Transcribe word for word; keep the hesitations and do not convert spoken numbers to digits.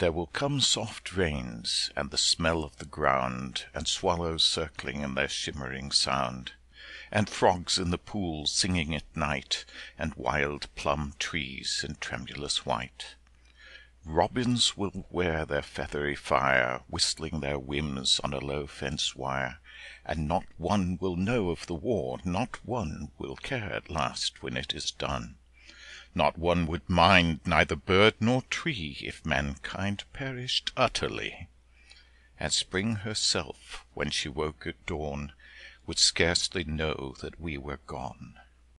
There will come soft rains, and the smell of the ground, and swallows circling in their shimmering sound, and frogs in the pool singing at night, and wild plum trees in tremulous white. Robins will wear their feathery fire, whistling their whims on a low fence wire, and not one will know of the war, not one will care at last when it is done. Not one would mind neither bird nor tree if mankind perished utterly. And Spring herself, when she woke at dawn, would scarcely know that we were gone.